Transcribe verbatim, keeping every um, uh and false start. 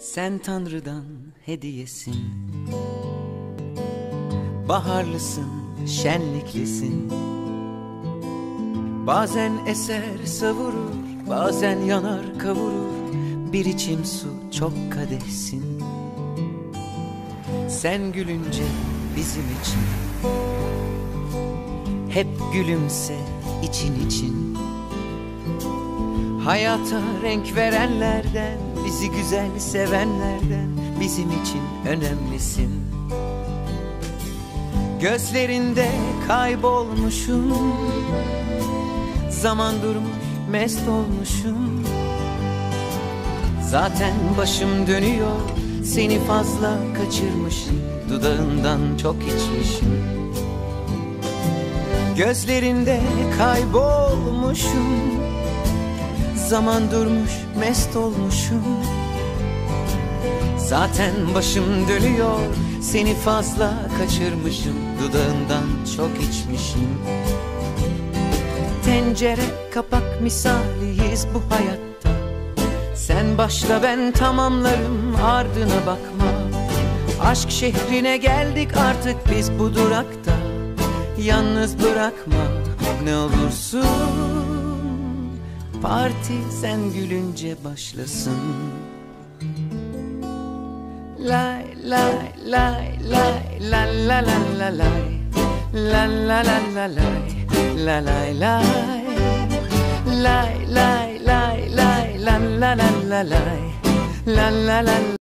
Sen Tanrı'dan hediyesin. Baharlısın, şenliklisin. Bazen eser savurur, bazen yanar kavurur. Bir içim su çok kadehsin. Sen gülünce bizim için hep gülümse için için. Hayata renk verenlerden, bizi güzel sevenlerden, bizim için önemlisin. Gözlerinde kaybolmuşum, zaman durmuş mest olmuşum. Zaten başım dönüyor, seni fazla kaçırmışım, dudağından çok içmişim. Gözlerinde kaybolmuşum, zaman durmuş mest olmuşum. Zaten başım dönüyor, seni fazla kaçırmışım, dudağından çok içmişim. Tencere kapak misaliyiz bu hayatta. Sen başla ben tamamlarım, ardına bakma. Aşk şehrine geldik artık biz bu durakta. Yalnız bırakma ne olursun. Parti sen gülünce başlasın. Lay lay lay lay la la la la lay. La la la la lay. La lay lay. Lay lay lay lay la la la la lay. La la la